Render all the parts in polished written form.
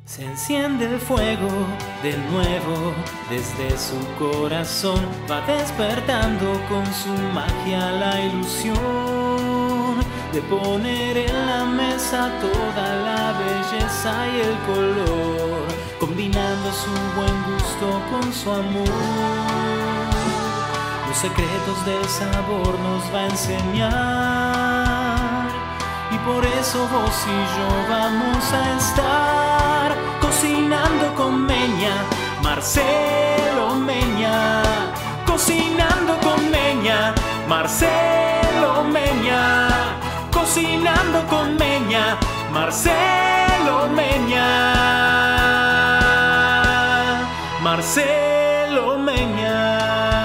Se enciende el fuego de nuevo desde su corazón, va despertando con su magia la ilusión de poner en la mesa toda la belleza y el color, combinando su buen gusto con su amor. Los secretos del sabor nos va a enseñar, y por eso vos y yo vamos a estar cocinando con Meña, Marcelo Meña. Cocinando con Meña, Marcelo Meña. Cocinando con Meña, Marcelo Meña. Marcelo Meña.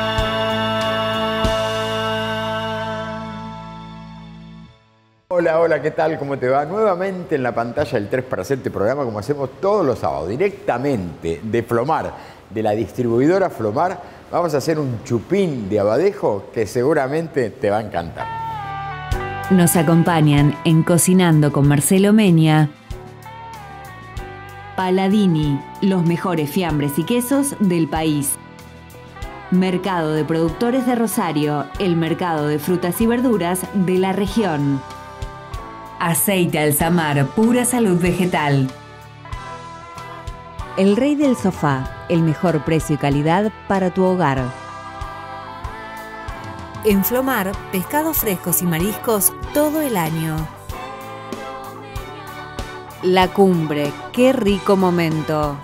Hola, hola, ¿qué tal? ¿Cómo te va? Nuevamente en la pantalla del 3 para hacerte programa como hacemos todos los sábados, directamente de Flomar, de la distribuidora Flomar. Vamos a hacer un chupín de abadejo que seguramente te va a encantar. Nos acompañan en Cocinando con Marcelo Meña, Paladini, los mejores fiambres y quesos del país. Mercado de Productores de Rosario, el mercado de frutas y verduras de la región. Aceite Alsamar, pura salud vegetal. El Rey del Sofá, el mejor precio y calidad para tu hogar. En Flomar, pescados frescos y mariscos todo el año. La Cumbre, qué rico momento.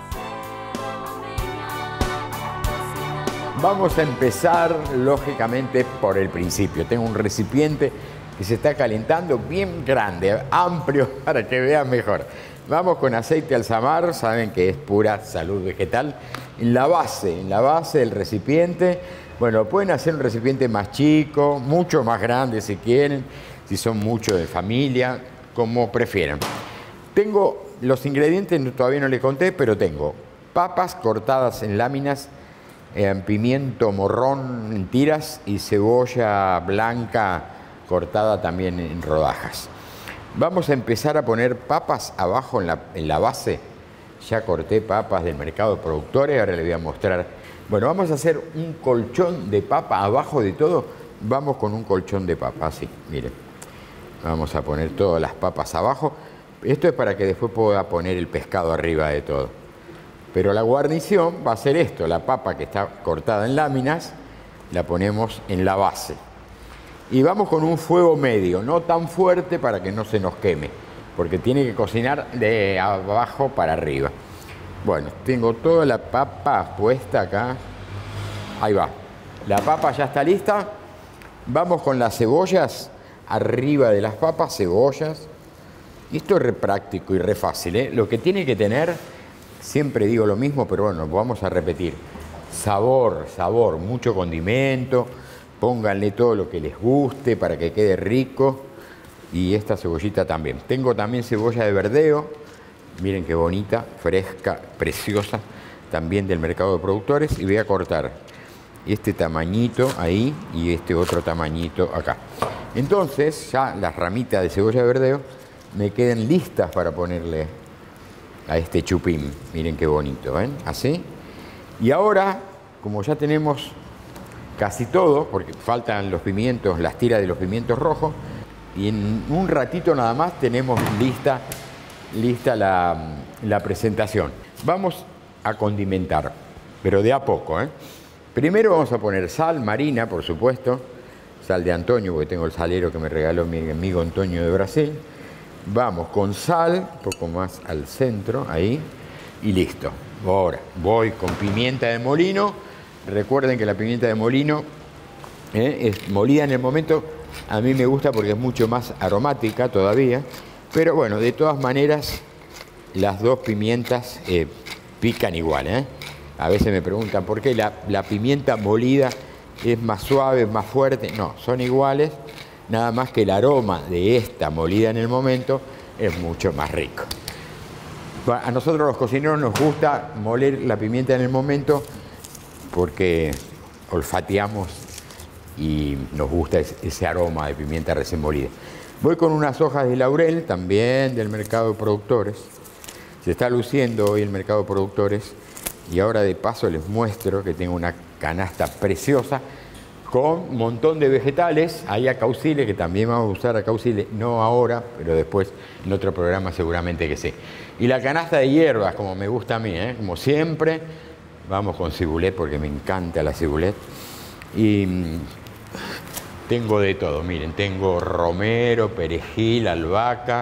Vamos a empezar, lógicamente, por el principio. Tengo un recipiente que se está calentando bien grande, amplio, para que vean mejor. Vamos con aceite Alsamar, saben que es pura salud vegetal. En la base del recipiente, bueno, pueden hacer un recipiente más chico, mucho más grande si quieren, si son muchos de familia, como prefieran. Tengo los ingredientes, todavía no les conté, pero tengo papas cortadas en láminas, pimiento morrón en tiras y cebolla blanca cortada también en rodajas. Vamos a empezar a poner papas abajo en la base. Ya corté papas del mercado de productores, ahora les voy a mostrar. Bueno, vamos a hacer un colchón de papa abajo de todo. Vamos con un colchón de papa, así, miren. Vamos a poner todas las papas abajo. Esto es para que después pueda poner el pescado arriba de todo. Pero la guarnición va a ser esto, la papa que está cortada en láminas, la ponemos en la base. Y vamos con un fuego medio, no tan fuerte para que no se nos queme, porque tiene que cocinar de abajo para arriba. Bueno, tengo toda la papa puesta acá. Ahí va. La papa ya está lista. Vamos con las cebollas arriba de las papas, cebollas. Y esto es re práctico y re fácil, ¿eh? Lo que tiene que tener, siempre digo lo mismo, pero bueno, vamos a repetir. Sabor, mucho condimento. Pónganle todo lo que les guste para que quede rico. Y esta cebollita también. Tengo también cebolla de verdeo. Miren qué bonita, fresca, preciosa. También del mercado de productores. Y voy a cortar este tamañito ahí y este otro tamañito acá. Entonces ya las ramitas de cebolla de verdeo me quedan listas para ponerle a este chupín. Miren qué bonito, ¿ven? Así. Y ahora, como ya tenemos casi todo, porque faltan los pimientos, las tiras de los pimientos rojos, y en un ratito nada más tenemos lista la presentación. Vamos a condimentar, pero de a poco, ¿eh? Primero vamos a poner sal marina, por supuesto, sal de Antonio, porque tengo el salero que me regaló mi amigo Antonio de Brasil. Vamos con sal, un poco más al centro, ahí, y listo. Ahora voy con pimienta de molino. Recuerden que la pimienta de molino es molida en el momento. A mí me gusta porque es mucho más aromática todavía. Pero bueno, de todas maneras, las dos pimientas pican igual, ¿eh? A veces me preguntan por qué la pimienta molida es más suave, más fuerte. No, son iguales. Nada más que el aroma de esta molida en el momento es mucho más rico. A nosotros los cocineros nos gusta moler la pimienta en el momento porque olfateamos y nos gusta ese aroma de pimienta recién molida. Voy con unas hojas de laurel, también del mercado de productores. Se está luciendo hoy el mercado de productores y ahora de paso les muestro que tengo una canasta preciosa con un montón de vegetales. Hay acauciles, que también vamos a usar acauciles, no ahora, pero después en otro programa seguramente que sí. Y la canasta de hierbas, como me gusta a mí, como siempre, vamos con cibulet porque me encanta la cibulet. Y tengo de todo, miren, tengo romero, perejil, albahaca,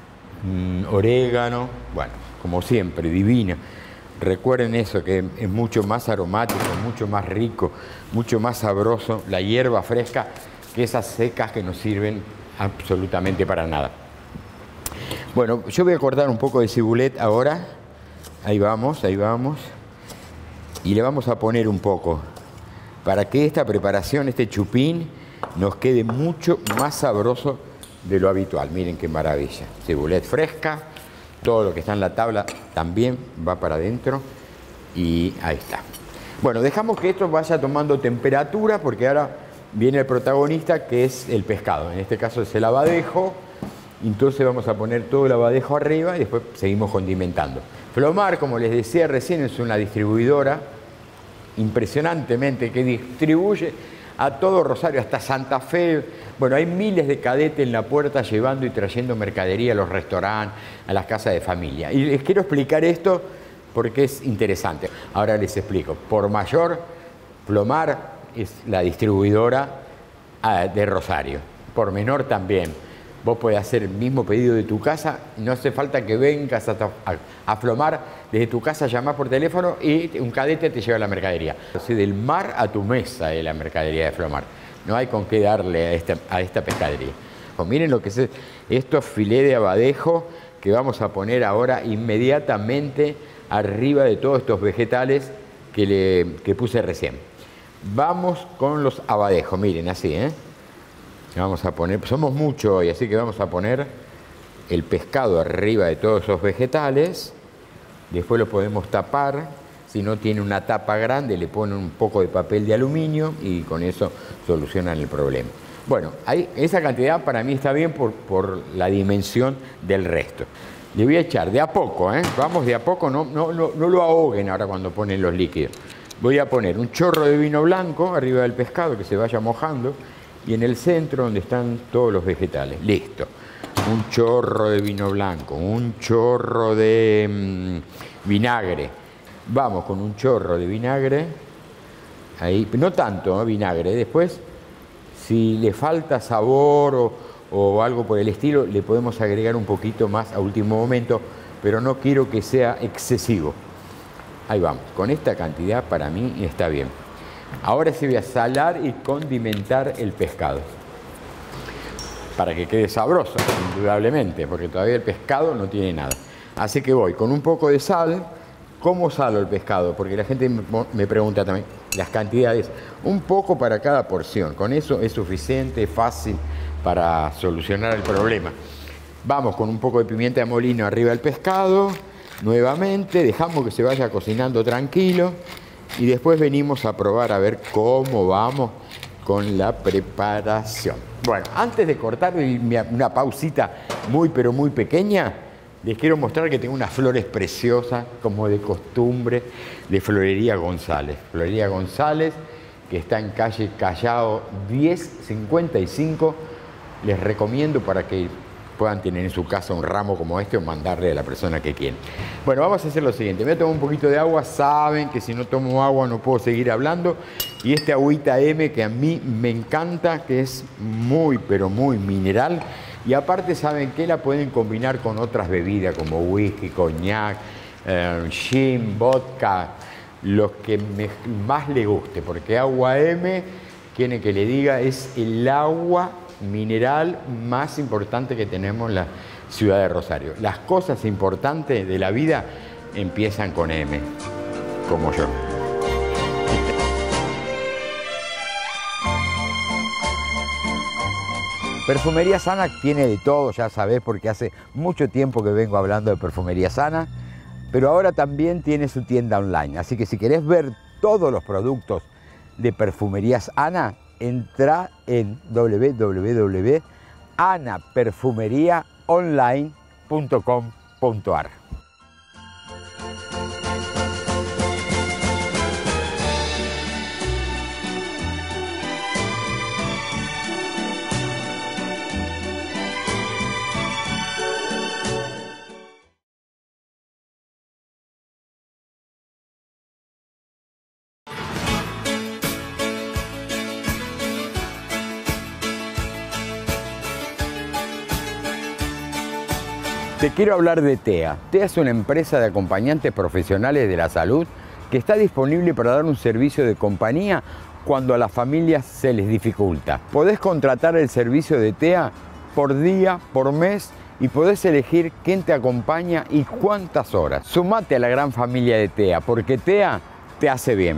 orégano, bueno, como siempre, divina. Recuerden eso, que es mucho más aromático, mucho más rico, mucho más sabroso la hierba fresca que esas secas que no sirven absolutamente para nada. Bueno, yo voy a cortar un poco de cibulet ahora. Ahí vamos, ahí vamos. Y le vamos a poner un poco para que esta preparación, este chupín, nos quede mucho más sabroso de lo habitual. Miren qué maravilla. Cibulet fresca. Todo lo que está en la tabla también va para adentro y ahí está. Bueno, dejamos que esto vaya tomando temperatura porque ahora viene el protagonista, que es el pescado. En este caso es el abadejo. Entonces vamos a poner todo el abadejo arriba y después seguimos condimentando. Flomar, como les decía recién, es una distribuidora impresionantemente que distribuye a todo Rosario, hasta Santa Fe. Bueno, hay miles de cadetes en la puerta llevando y trayendo mercadería a los restaurantes, a las casas de familia. Y les quiero explicar esto porque es interesante. Ahora les explico. Por mayor, Flomar es la distribuidora de Rosario. Por menor también. Vos podés hacer el mismo pedido de tu casa, no hace falta que vengas a Flomar, desde tu casa llamás por teléfono y un cadete te lleva la mercadería. Así, del mar a tu mesa es la mercadería de Flomar. No hay con qué darle a esta pescadería. Pues miren lo que es estos filets de abadejo que vamos a poner ahora inmediatamente arriba de todos estos vegetales que puse recién. Vamos con los abadejos, miren así, Vamos a poner, somos muchos hoy, así que vamos a poner el pescado arriba de todos esos vegetales. Después lo podemos tapar. Si no tiene una tapa grande, le ponen un poco de papel de aluminio y con eso solucionan el problema. Bueno, esa cantidad para mí está bien por la dimensión del resto. Le voy a echar de a poco, Vamos de a poco, no lo ahoguen ahora cuando ponen los líquidos. Voy a poner un chorro de vino blanco arriba del pescado que se vaya mojando. Y en el centro donde están todos los vegetales. Listo. Un chorro de vino blanco, un chorro de vinagre. Vamos con un chorro de vinagre. Ahí, no tanto vinagre. Después, si le falta sabor o algo por el estilo, le podemos agregar un poquito más a último momento, pero no quiero que sea excesivo. Ahí vamos. Con esta cantidad para mí está bien. Ahora sí voy a salar y condimentar el pescado para que quede sabroso, indudablemente, porque todavía el pescado no tiene nada. Así que voy con un poco de sal. ¿Cómo salo el pescado? Porque la gente me pregunta también las cantidades. Un poco para cada porción. Con eso es suficiente, fácil para solucionar el problema. Vamos con un poco de pimienta de molino arriba del pescado. Nuevamente dejamos que se vaya cocinando tranquilo. Y después venimos a probar a ver cómo vamos con la preparación. Bueno, antes de cortar una pausita muy pero muy pequeña, les quiero mostrar que tengo unas flores preciosas, como de costumbre, de Florería González. Florería González, que está en calle Callao 1055. Les recomiendo para que puedan tener en su casa un ramo como este o mandarle a la persona que quieren. Bueno, vamos a hacer lo siguiente. Me voy a tomar un poquito de agua. Saben que si no tomo agua no puedo seguir hablando. Y esta agüita M que a mí me encanta, que es muy, pero muy mineral. Y aparte, ¿saben qué? La pueden combinar con otras bebidas como whisky, coñac, gin, vodka, lo que más le guste. Porque agua M, quieren que le diga, es el agua mineral más importante que tenemos en la ciudad de Rosario. Las cosas importantes de la vida empiezan con M, como yo. Perfumería Sana tiene de todo, ya sabés, porque hace mucho tiempo que vengo hablando de Perfumería Sana, pero ahora también tiene su tienda online. Así que si querés ver todos los productos de Perfumerías Ana, entra en www.anaperfumeriaonline.com.ar. Te quiero hablar de TEA. TEA es una empresa de acompañantes profesionales de la salud que está disponible para dar un servicio de compañía cuando a las familias se les dificulta. Podés contratar el servicio de TEA por día, por mes, y podés elegir quién te acompaña y cuántas horas. Sumate a la gran familia de TEA, porque TEA te hace bien.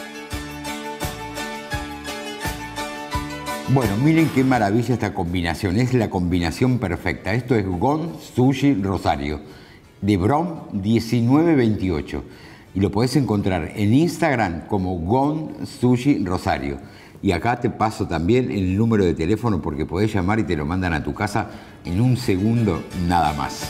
Bueno, miren qué maravilla esta combinación, es la combinación perfecta. Esto es Gon Sushi Rosario, de Brom 1928. Y lo podés encontrar en Instagram como Gon Sushi Rosario. Y acá te paso también el número de teléfono porque podés llamar y te lo mandan a tu casa en un segundo nada más.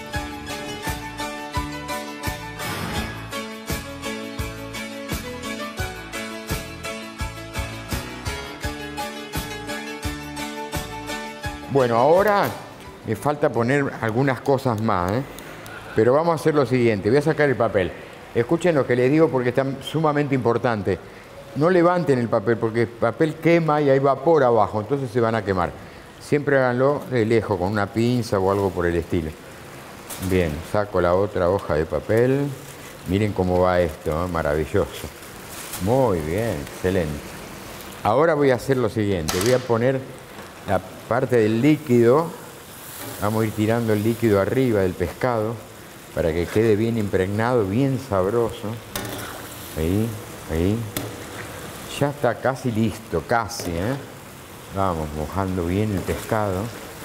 Bueno, ahora me falta poner algunas cosas más, pero vamos a hacer lo siguiente. Voy a sacar el papel. Escuchen lo que les digo porque es sumamente importante. No levanten el papel porque el papel quema y hay vapor abajo, entonces se van a quemar. Siempre háganlo de lejos, con una pinza o algo por el estilo. Bien, saco la otra hoja de papel. Miren cómo va esto, maravilloso. Muy bien, excelente. Ahora voy a hacer lo siguiente. Voy a poner la parte del líquido. Vamos a ir tirando el líquido arriba del pescado para que quede bien impregnado, bien sabroso. Ahí, ahí. Ya está casi listo, casi, Vamos mojando bien el pescado.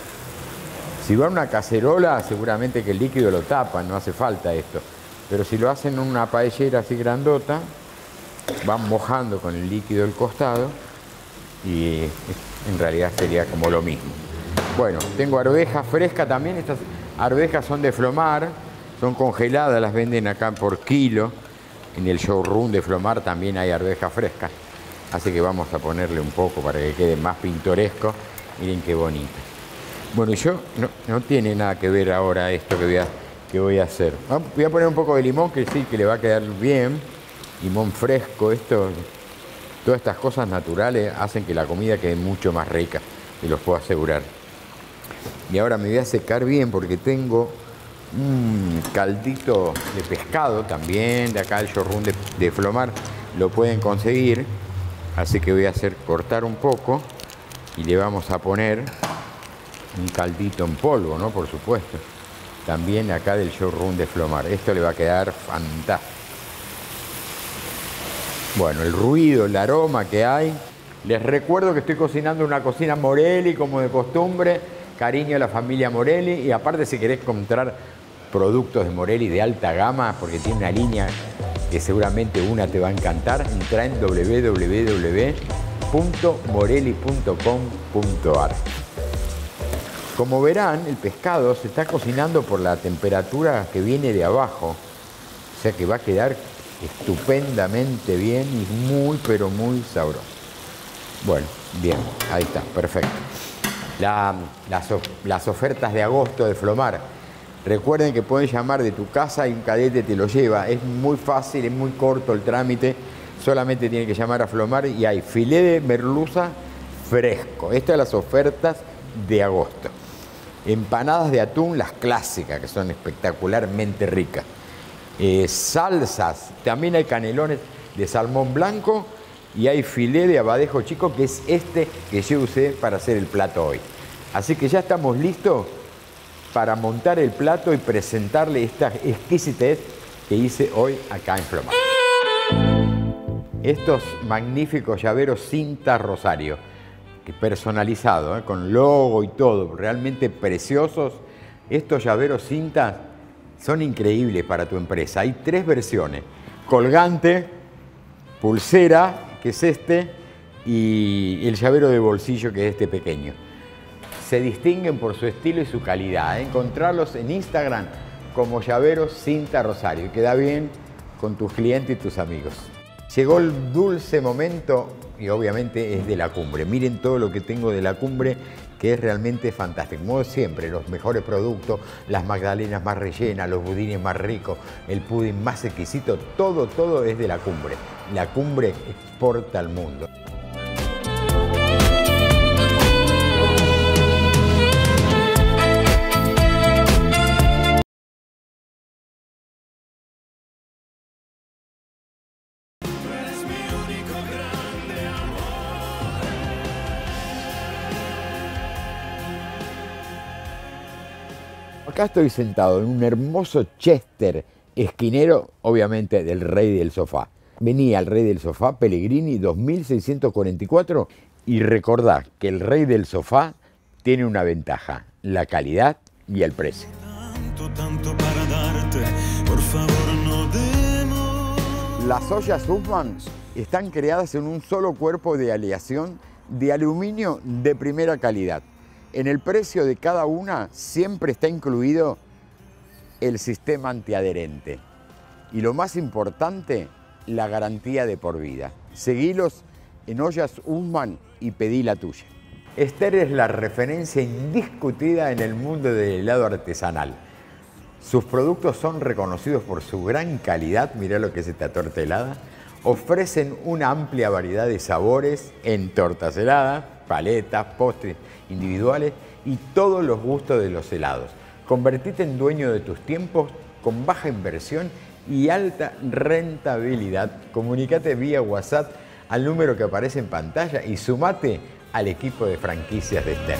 Si va a una cacerola, seguramente que el líquido lo tapa, no hace falta esto. Pero si lo hacen en una paellera así grandota, van mojando con el líquido del costado y en realidad sería como lo mismo. Bueno, tengo arvejas frescas también. Estas arvejas son de Flomar, son congeladas, las venden acá por kilo. En el showroom de Flomar también hay arvejas frescas. Así que vamos a ponerle un poco para que quede más pintoresco. Miren qué bonito. Bueno, yo no tiene nada que ver ahora esto que voy a hacer. Voy a poner un poco de limón, que sí, que le va a quedar bien. Limón fresco, todas estas cosas naturales hacen que la comida quede mucho más rica, te los puedo asegurar. Y ahora me voy a secar bien porque tengo un caldito de pescado también, de acá el showroom de Flomar, lo pueden conseguir. Así que voy a hacer cortar un poco y le vamos a poner un caldito en polvo, ¿no? Por supuesto. También acá del showroom de Flomar. Esto le va a quedar fantástico. Bueno, el ruido, el aroma que hay. Les recuerdo que estoy cocinando una cocina Morelli como de costumbre. Cariño a la familia Morelli. Y aparte, si querés comprar productos de Morelli de alta gama, porque tiene una línea que seguramente una te va a encantar, entra en www.morelli.com.ar. Como verán, el pescado se está cocinando por la temperatura que viene de abajo, o sea que va a quedar estupendamente bien y muy, pero muy sabroso. Bueno, bien, ahí está, perfecto. Las ofertas de agosto de Flomar. Recuerden que pueden llamar de tu casa y un cadete te lo lleva. Es muy fácil, es muy corto el trámite. Solamente tienen que llamar a Flomar y hay filé de merluza fresco. Estas son las ofertas de agosto. Empanadas de atún, las clásicas, que son espectacularmente ricas. Salsas, también hay canelones de salmón blanco y hay filé de abadejo chico, que es este que yo usé para hacer el plato hoy. Así que ya estamos listos para montar el plato y presentarle esta exquisitez que hice hoy acá en Flomar. Estos magníficos llaveros cinta Rosario, personalizados, con logo y todo, realmente preciosos. Estos llaveros cinta son increíbles para tu empresa. Hay 3 versiones: colgante, pulsera, que es este, y el llavero de bolsillo, que es este pequeño. Se distinguen por su estilo y su calidad. Encontrarlos en Instagram como llaveros cinta Rosario. Queda bien con tus clientes y tus amigos. Llegó el dulce momento y obviamente es de la cumbre. Miren todo lo que tengo de la cumbre, que es realmente fantástico. Como siempre, los mejores productos, las magdalenas más rellenas, los budines más ricos, el pudín más exquisito, todo es de la cumbre. La cumbre exporta al mundo. Acá estoy sentado en un hermoso Chester esquinero, obviamente del Rey del Sofá. Venía el Rey del Sofá, Pellegrini, 2644, y recordá que el Rey del Sofá tiene una ventaja, la calidad y el precio. Tanto para darte, por favor no demos. Las ollas Huffman están creadas en un solo cuerpo de aleación de aluminio de primera calidad. En el precio de cada una siempre está incluido el sistema antiadherente. Y lo más importante, la garantía de por vida. Seguilos en Ollas Huffman y pedí la tuya. Ester es la referencia indiscutida en el mundo del helado artesanal. Sus productos son reconocidos por su gran calidad, mirá lo que es esta torta helada. Ofrecen una amplia variedad de sabores en tortas heladas, paletas, postres individuales y todos los gustos de los helados. Convertite en dueño de tus tiempos con baja inversión y alta rentabilidad. Comunícate vía WhatsApp al número que aparece en pantalla y sumate al equipo de franquicias de Ester.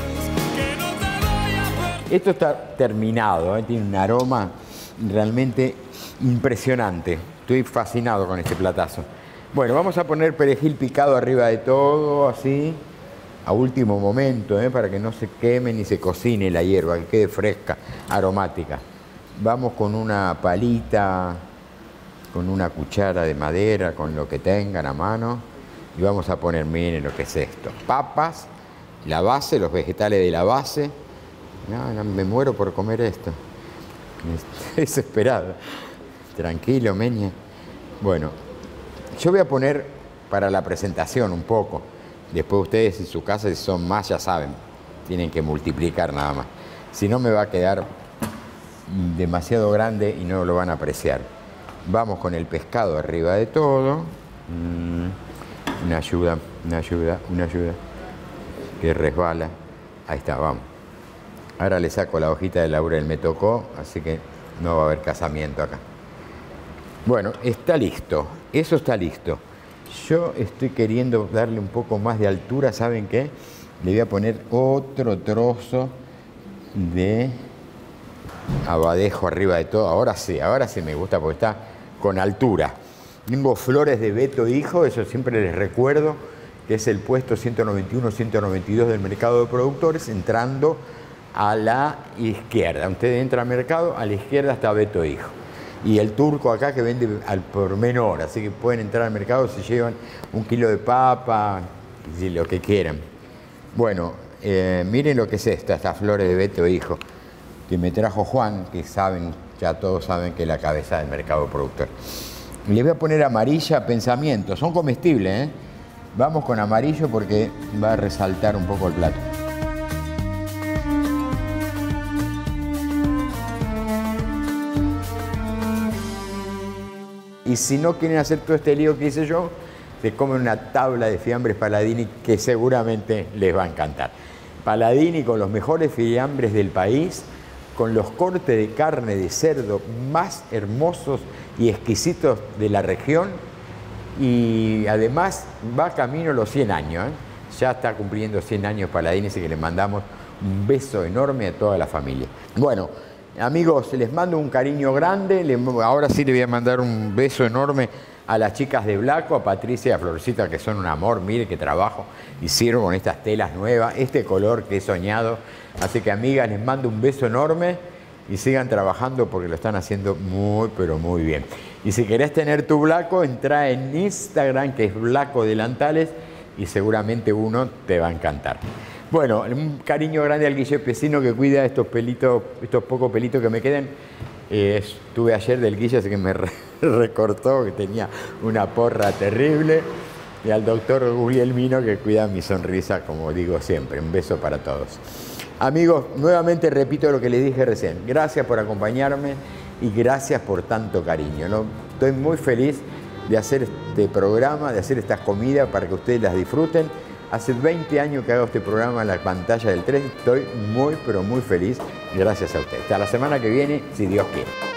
Esto está terminado, tiene un aroma realmente impresionante. Estoy fascinado con este platazo. Bueno, vamos a poner perejil picado arriba de todo, así, a último momento, para que no se queme ni se cocine la hierba, que quede fresca, aromática. Vamos con una palita, con una cuchara de madera, con lo que tengan a mano, y vamos a poner, miren lo que es esto. Papas, la base, los vegetales de la base. No, me muero por comer esto. Estoy desesperado. Tranquilo, meña. Bueno, yo voy a poner para la presentación un poco. Después ustedes en su casa, si son más, ya saben. Tienen que multiplicar nada más. Si no, me va a quedar demasiado grande y no lo van a apreciar. Vamos con el pescado arriba de todo. Una ayuda. Que resbala. Ahí está, vamos. Ahora le saco la hojita de laurel, me tocó, así que no va a haber casamiento acá. Bueno, está listo, eso está listo. Yo estoy queriendo darle un poco más de altura, ¿saben qué? Le voy a poner otro trozo de abadejo arriba de todo. Ahora sí me gusta porque está con altura. Tengo flores de Beto Hijo, eso siempre les recuerdo, que es el puesto 191-192 del mercado de productores, entrando a la izquierda. Usted entra al mercado, a la izquierda está Beto Hijo. Y el turco acá que vende al por menor, así que pueden entrar al mercado, se llevan 1 kilo de papa, y lo que quieran. Bueno, miren lo que es esto, estas flores de Beto Hijo, que me trajo Juan, que saben, ya todos saben que es la cabeza del mercado productor. Le voy a poner amarilla pensamiento, son comestibles, Vamos con amarillo porque va a resaltar un poco el plato. Y si no quieren hacer todo este lío que hice yo, se comen una tabla de fiambres Paladini que seguramente les va a encantar. Paladini con los mejores fiambres del país, con los cortes de carne de cerdo más hermosos y exquisitos de la región, y además va camino a los 100 años. Ya está cumpliendo 100 años Paladini, así que le mandamos un beso enorme a toda la familia. Bueno, amigos, les mando un cariño grande. Ahora sí le voy a mandar un beso enorme a las chicas de Blaco, a Patricia y a Florcita, que son un amor. Mire qué trabajo hicieron con estas telas nuevas, este color que he soñado. Así que, amigas, les mando un beso enorme y sigan trabajando porque lo están haciendo muy, pero muy bien. Y si querés tener tu Blaco, entra en Instagram, que es Blaco Delantales, y seguramente uno te va a encantar. Bueno, un cariño grande al Guille Pesino, que cuida estos pelitos, estos pocos pelitos que me quedan. Estuve ayer del Guille, así que me recortó, que tenía una porra terrible. Y al doctor Guglielmino, que cuida mi sonrisa, como digo siempre. Un beso para todos. Amigos, nuevamente repito lo que les dije recién. Gracias por acompañarme y gracias por tanto cariño, ¿no? Estoy muy feliz de hacer este programa, de hacer estas comidas para que ustedes las disfruten. Hace 20 años que hago este programa en la pantalla del 3. Estoy muy, pero muy feliz. Gracias a ustedes. Hasta la semana que viene, si Dios quiere.